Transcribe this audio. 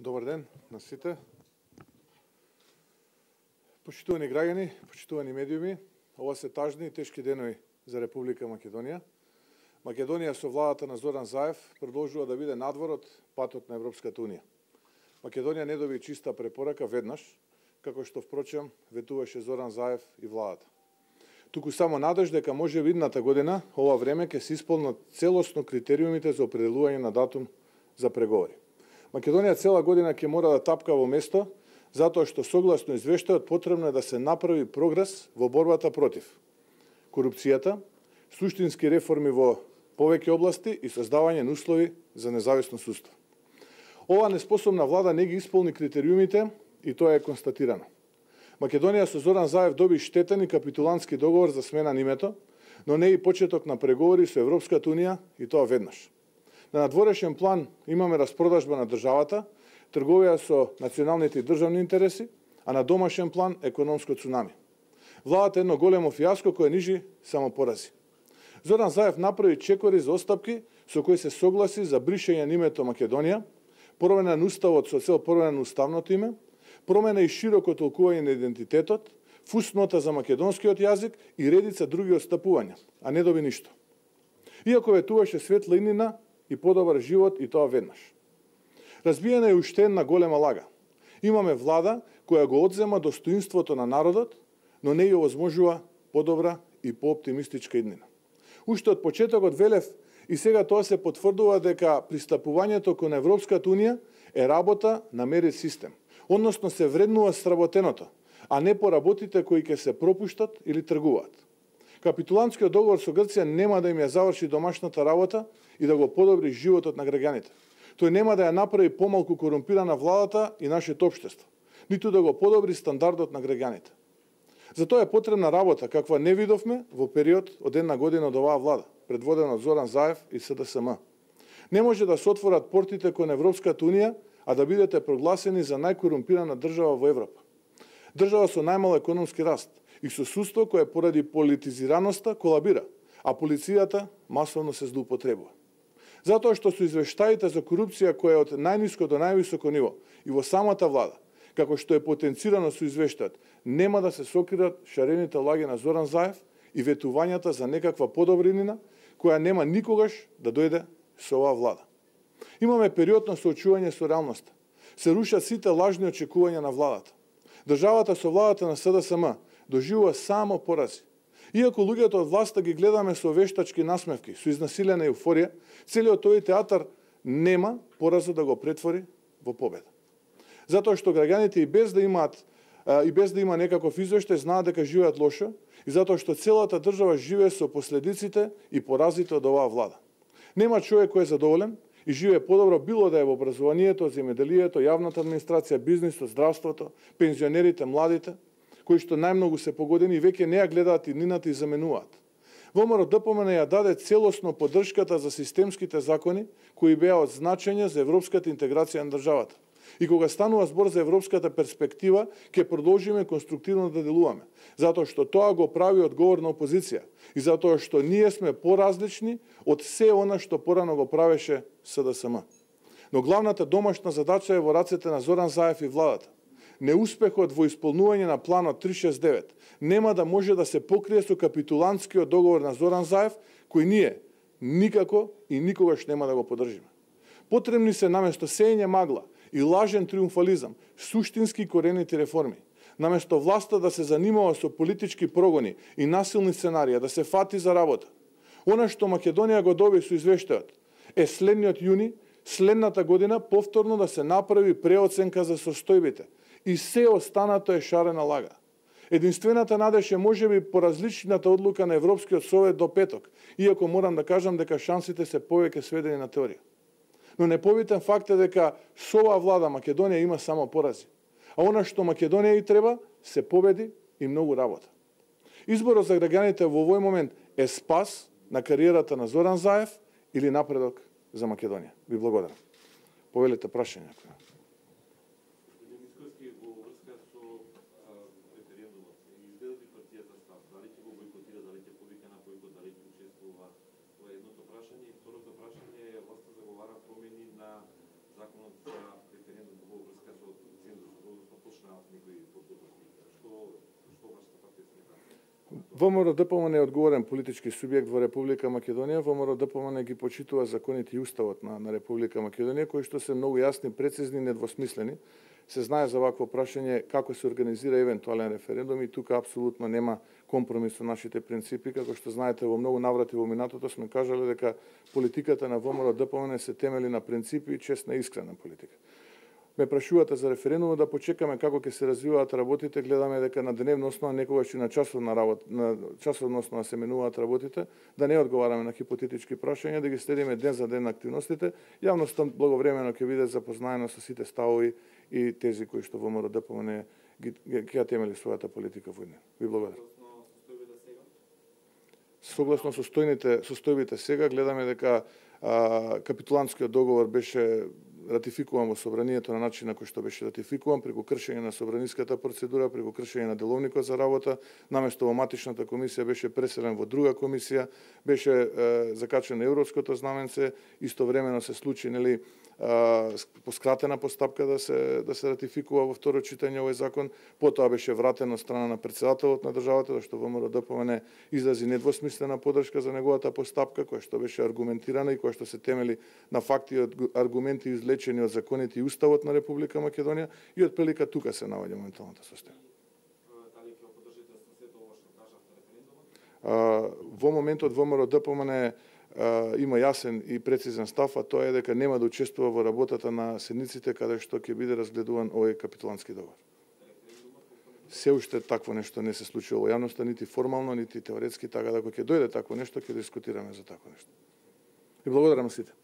Добар ден на сите. Почитувани граѓани, почитувани медиуми, ова се тажни и тешки денови за Република Македонија. Македонија со владата на Зоран Заев продолжува да биде надвор од патот на Европската Унија. Македонија не доби чиста препорака веднаш, како што впрочем ветуваше Зоран Заев и владата. Туку само надеж дека може идната година ова време ќе се исполнат целосно критериумите за определување на датум за преговори. Македонија цела година ќе мора да тапка во место, затоа што согласно извештајот потребно е да се направи прогрес во борбата против корупцијата, суштински реформи во повеќе области и создавање на услови за независно судство. Ова неспособна влада не ги исполни критериумите и тоа е констатирано. Македонија со Зоран Заев доби штетен и капитулантски договор за смена на името, но не и почеток на преговори со Европската Унија и тоа веднаш. На надворешен план имаме распродажба на државата, трговија со националните и државни интереси, а на домашен план економско цунами. Владата е едно големо фијаско кое нижи само порази. Зоран Заев направи чекори за остапки со кои се согласи за бришење на името Македонија, промена на уставот со цел промена на уставното име, промена и широко толкување на идентитетот, фуснота за македонскиот јазик и редица други отстапувања, а не доби ништо. Иако ветуваше светла иднина и подобар живот и тоа веднаш. Разбиена е уште една голема лага. Имаме влада која го одзема достоинството на народот, но не ја овозможува подобра и пооптимистичка иднина. Уште од почетокот велев и сега тоа се потврдува дека пристапувањето кон Европската Унија е работа на мерит систем, односно се вреднува сработеното, а не по работите кои ќе се пропуштат или тргуваат. Капитулантскиот договор со Грција нема да им ја заврши домашната работа и да го подобри животот на граѓаните. Тој нема да ја направи помалку корумпирана владата и нашето општество, ниту да го подобри стандардот на граѓаните. Затоа е потребна работа, каква не видовме во период од една година од оваа влада, предводена од Зоран Заев и СДСМ. Не може да се отворат портите кон Европската Унија, а да бидете прогласени за најкорумпирана држава во Европа. Држава со најмал економски раст и со судство кое поради политизираноста колабира, а полицијата масовно се злоупотребува. Затоа што со извештаите за корупција која е од најниско до највисоко ниво и во самата влада, како што е потенцирано со извештајот, нема да се сокрират шарените лаги на Зоран Заев и ветувањата за некаква подобринина која нема никогаш да дојде со оваа влада. Имаме период на соочување со реалноста. Се рушат сите лажни очекувања на владата. Државата со владата на СДСМ доживува само порази. Иако луѓето од власта ги гледаме со вештачки насмевки, со изнасилена еуфорија, целиот тој театар нема поразот да го претвори во победа. Затоа што граѓаните и без да има некаков извештај знаат дека живеат лошо и затоа што целата држава живее со последиците и поразите од оваа влада. Нема човек кој е задоволен и живее подобро било да е во образованието, земјоделието, јавната администрација, бизнисот, здравството, пензионерите, младите, кои што најмногу се погодени и веќе не ја гледаат иднината и заменуваат. ВМРО ДПМН ја даде целосно поддршката за системските закони кои беа од значење за европската интеграција на државата. И кога станува збор за европската перспектива, ќе продолжиме конструктивно да делуваме, затоа што тоа го прави одговорна опозиција и затоа што ние сме поразлични од се она што порано го правеше СДСМ. Но главната домашна задача е во рацете на Зоран Заев и владата. Неуспехот во исполнување на планот 369 нема да може да се покрие со капитулантскиот договор на Зоран Заев, кој ние никако и никогаш нема да го поддржиме. Потребни се наместо сеење магла и лажен триумфализам, суштински коренити реформи. Наместо власта да се занимава со политички прогони и насилни сценарија, да се фати за работа. Она што Македонија го доби со извештајот е следниот јуни, следната година повторно да се направи преоценка за состојбите и се останато е шарена лага. Единствената надеж е можеби поразличната одлука на Европскиот совет до петок, иако морам да кажам дека шансите се повеќе сведени на теорија. Но непобитен факт е дека со оваа влада Македонија има само порази. А она што Македонија и треба, се победи и многу работа. Изборот за граѓаните во овој момент е спас на кариерата на Зоран Заев или напредок за Македонија. Ви благодарам. Повелете прашања. Законот за референдум во започнаат некои подготовки. Што вашата партија се нека? ВМРО ДПМН е одговорен политички субјект во Република Македонија. ВМРО ДПМН ги почитува законите и уставот на Република Македонија, кои што се многу јасни, прецизни и недвосмислени. Се знае за вакво прашање како се организира евентуален референдум и тука апсолутно нема компромис со нашите принципи. Како што знаете, во многу наврати во минатото сме кажале дека политиката на ВМРО ДПМН се темели на принципи и честна и искрена политика. Ме прашувате за референдумот, да почекаме како ќе се развиваат работите, гледаме дека на дневна основа, некогаш и на часовна основа се менуваат работите, да не одговараме на хипотетички прашања, да ги следиме ден за ден активностите. Јавноста благовремено ќе биде запознаена со сите ставови и тези кои што ВМРО ДПМН ќе темели својата политика во неа. Ви благодарам. Согласно состојбите сега, гледаме дека капитулантскиот договор беше ратификуван во собранието на начин на кој што беше ратификуван, преку кршење на собраниската процедура, преку кршење на деловникот за работа, наместо во матичната комисија беше преселен во друга комисија, беше закачен на европското знаменце, истовремено се случи по скратена постапка да се ратификува во второ читање овој закон, потоа беше вратен од страна на председателот на државата, зашто ВМРО ДПМН изрази недвосмислена поддршка за неговата постапка, која што беше аргументирана и која што се темели на факти и аргументи извлечени од законите и уставот на Република Македонија, и од прилика тука се наоѓа моменталната состојба. Дали ќе поддржите сето ова што кажавте референдумот? Во моментот ВМРО ДПМН има јасен и прецизен став, а тоа е дека нема да учествува во работата на седниците каде што ќе биде разгледуван овој капитулантски договор. Се уште такво нешто не се случило во јавноста, нити формално, нити теоретски, така да кога ќе дојде такво нешто, ќе дискутираме за такво нешто. И благодарам сите.